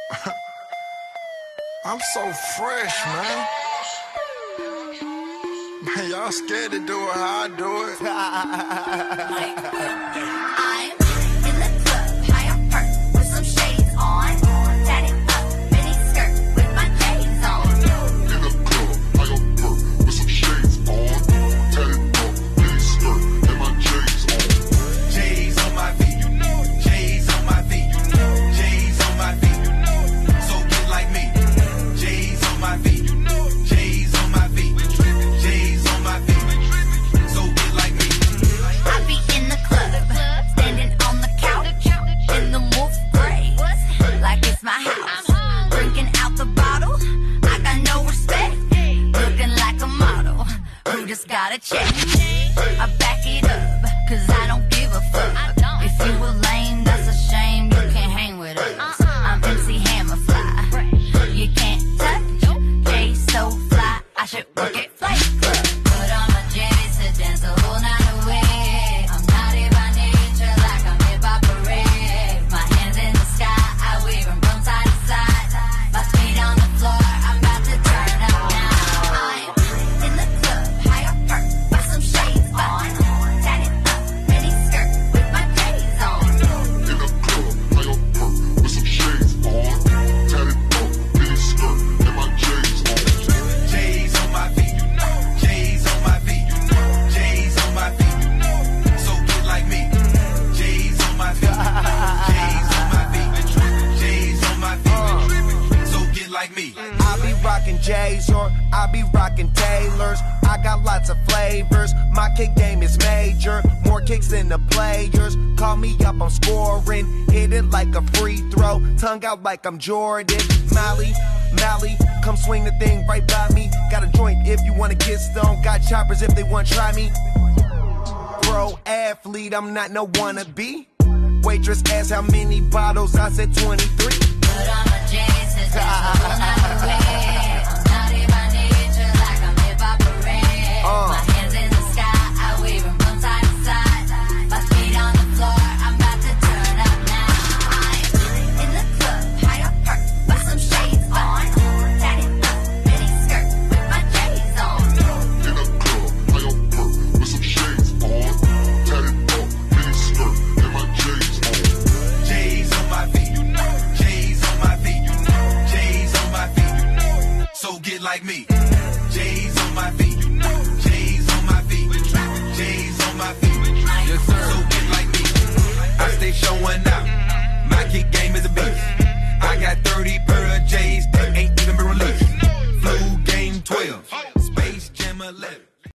I'm so fresh, man. Man, y'all scared to do it how I do it. I'm in the club, high on perk, with some shades on. Tatted up, mini skirt, with my J's on. In the club, high on perk, with some shades on. Tatted up, mini skirt, and my J's on. J's on my feet, you know it. J's on my feet, you know it. J's on my feet, you know it. So get like me. J's on my feet, you know it. J's on my feet. J's on my feet. So get like me. I be in the club, standing on the couch, in the move gray, like it's my house. Drinking out the bottle, I got no respect. Looking like a model, who just got a check. I back it up, cause I don't give a fuck. If you were lame, that's a shame, you can't hang with us. I'm MC Hammer Fly, you can't touch. Jay so fly, I should work at Flight Club. Put on my J's to dance the whole night away. I'm naughty by nature, like I'm hip-hop parade. My hands in the sky, I wave them from side to side. My feet on the floor, I'm about to turn up now. I'm in the club, high up perk, with some shades on. Tatted up, mini skirt, with my J's on. In the club, high on perk, with some shades on. Tatted up, mini skirt, and my J's on. J's on my feet, you know it. J's on my feet, you know it. J's on my feet, you know it. So get like me. J's on my feet, you know it. J's on my feet. J's on my feet. So get like me. I be rockin' J's or I be rockin' Taylors. I got lots of flavors. My kick game is major. More kicks than the players. Call me up, I'm scoring. Hit it like a free throw. Tongue out like I'm Jordan. Mally, come swing the thing right by me. Got a joint if you wanna get stoned. Got choppers if they wanna try me. Pro athlete, I'm not no wannabe. Waitress asked how many bottles, I said 23. Put on my J's to dance the whole night away. I'm naughty by nature, like I'm hip-hop parade. My hands in the sky, I wave them from side to side. My feet on the floor, I'm about to turn up now. I'm in the club, high up perk, with some shades on. Tatted up, mini skirt, with my J's on. In the club, high on perk, with some shades on. Tatted up, mini skirt, and my J's on. J's on my feet, you know it. J's on my feet, you know it. J's on my feet, you know it. So get like me. J's on my feet, you know it. J's on my feet. J's on my feet. Yes, sir. So get like me. I stay showing out. My kick game is a beast. I got 30 pair of J's that ain't even been released. Flu game 12. Space Jam 11.